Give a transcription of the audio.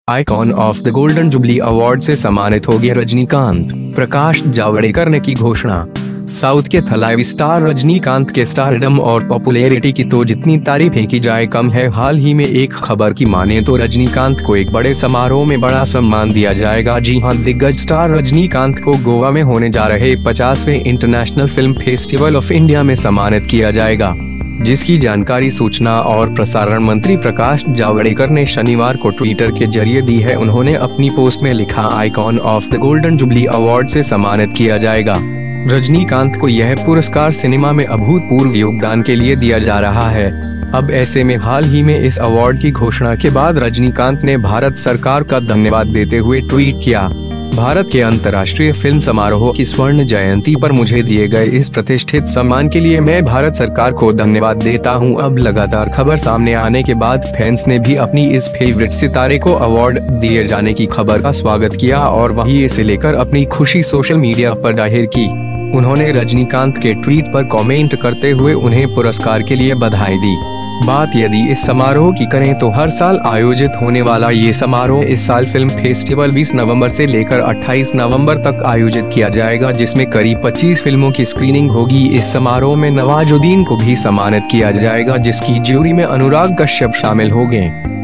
Icon of the golden jubilee award से सम्मानित हो गए रजनीकांत। प्रकाश जावड़ेकर ने की घोषणा। साउथ के थलाइव स्टार रजनीकांत के स्टारडम और पॉपुलैरिटी की तो जितनी तारीफें की जाए कम है। हाल ही में एक खबर की माने तो रजनीकांत को एक बड़े समारोह में बड़ा सम्मान दिया जाएगा। जी हां, दिग्गज स्टार रजनीकांत को गोवा में होने जा रहे 50वें international film festival of India में सम्मानित किया जाएगा, जिसकी जानकारी सूचना और प्रसारण मंत्री प्रकाश जावड़ेकर ने शनिवार को ट्विटर के जरिए दी है। उन्होंने अपनी पोस्ट में लिखा, icon of the golden jubilee award से सम्मानित किया जाएगा। रजनीकांत को यह पुरस्कार सिनेमा में अभूतपूर्व योगदान के लिए दिया जा रहा है। अब ऐसे में हाल ही में इस अवार्ड की घोषणा के बाद रजनीकांत ने भारत सरकार का धन्यवाद देते हुए ट्वीट किया, भारत के अंतर्राष्ट्रीय फिल्म समारोह की स्वर्ण जयंती पर मुझे दिए गए इस प्रतिष्ठित सम्मान के लिए मैं भारत सरकार को धन्यवाद देता हूं। अब लगातार खबर सामने आने के बाद फैंस ने भी अपनी इस फेवरेट सितारे को अवार्ड दिए जाने की खबर का स्वागत किया और वहीं इसे लेकर अपनी खुशी सोशल मीडिया पर जाहिर की। उन्होंने रजनीकांत के ट्वीट पर कमेंट करते हुए उन्हें पुरस्कार के लिए बधाई दी। बात यदि इस समारोह की करें तो हर साल आयोजित होने वाला ये समारोह इस साल फिल्म फेस्टिवल 20 नवंबर से लेकर 28 नवंबर तक आयोजित किया जाएगा, जिसमें करीब 25 फिल्मों की स्क्रीनिंग होगी। इस समारोह में नवाजुद्दीन को भी सम्मानित किया जाएगा, जिसकी ज्यूरी में अनुराग कश्यप शामिल होंगे।